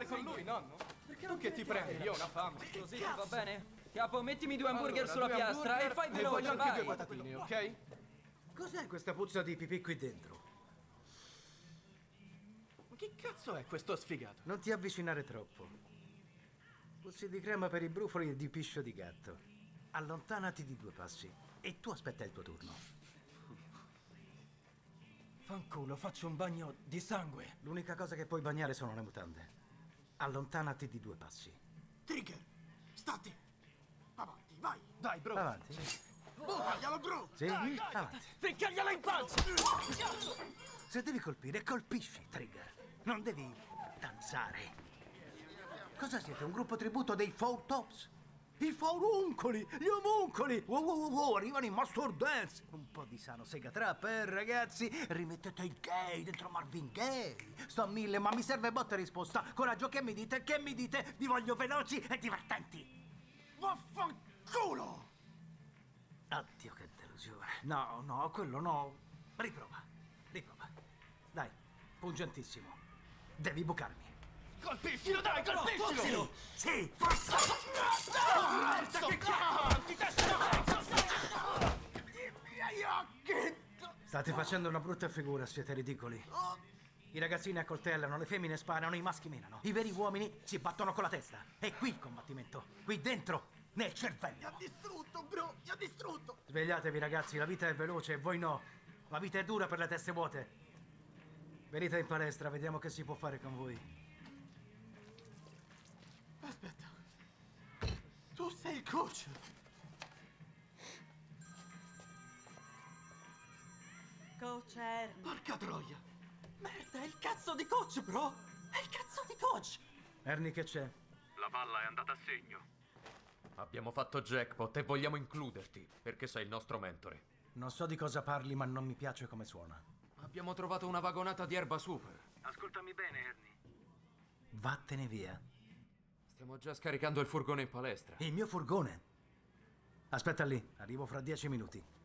con lui, nonno? Tu che ti prendi? Io ho una fame. Così ti va bene? Capo, mettimi 2 hamburger Allora, sulla 2 piastra hamburger e fai e veloce, voglio anche 2 vai! patatine, ok? Cos'è questa puzza di pipì qui dentro? Ma che cazzo è questo sfigato? Non ti avvicinare troppo. Puzzi di crema per i brufoli e di piscio di gatto. Allontanati di 2 passi e tu aspetta il tuo turno. Fanculo, faccio un bagno di sangue. L'unica cosa che puoi bagnare sono le mutande. Allontanati di 2 passi. Trigger, stati. Avanti, vai. Dai, bro. Avanti. Bucaglialo, bro. Sì, avanti. Ficcagliela in pancia! Se devi colpire, colpisci, Trigger. Non devi danzare. Cosa siete, un gruppo tributo dei Four Tops? I fauruncoli, gli omuncoli! Wow, wow, wow, wow, arrivano i Master Dance! Un po' di sano Sega Trap, ragazzi? Rimettete i gay dentro Marvin Gaye! Sto a 1000, ma mi serve botta risposta! Coraggio, che mi dite? Che mi dite? Vi voglio veloci e divertenti! Vaffanculo! Oddio, che delusione! No, no, quello no! Riprova, riprova. Dai, pungentissimo. Devi bucarmi. Colpiscilo, dai, colpiscilo! Sì, forza! Merda, che cazzo! I miei occhi! State facendo una brutta figura, siete ridicoli. I ragazzini accoltellano, le femmine sparano, i maschi menano. I veri uomini si battono con la testa. È qui il combattimento. Qui dentro, nel Mi ha cervello. distrutto, bro! Mi ha distrutto! Svegliatevi, ragazzi, la vita è veloce e voi no. La vita è dura per le teste vuote. Venite in palestra, vediamo che si può fare con voi. Aspetta. Tu sei il coach. Coach Ernie. Porca troia. Merda, è il cazzo di coach, bro! È il cazzo di coach! Ernie, che c'è? La palla è andata a segno. Abbiamo fatto jackpot e vogliamo includerti, perché sei il nostro mentore. Non so di cosa parli, ma non mi piace come suona. Abbiamo trovato una vagonata di erba super. Ascoltami bene, Ernie. Vattene via. Stiamo già scaricando il furgone in palestra. Il mio furgone. Aspetta lì, arrivo fra 10 minuti.